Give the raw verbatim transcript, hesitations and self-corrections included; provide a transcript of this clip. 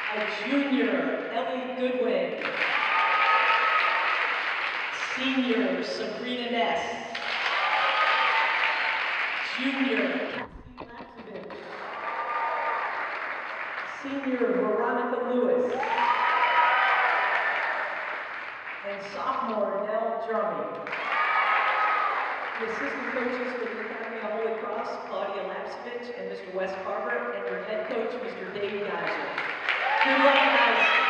A junior, Ellie Goodwin. Senior, Sabrina Ness. Junior, Cassie Lapsevich. Senior, Veronica Lewis. And sophomore, Nell Drumming. The assistant coaches for the Academy of Holy Cross, Claudia Lapsevich and Mister Wes Carver, and your head coach, Mister Dave Geiser. Good luck, guys.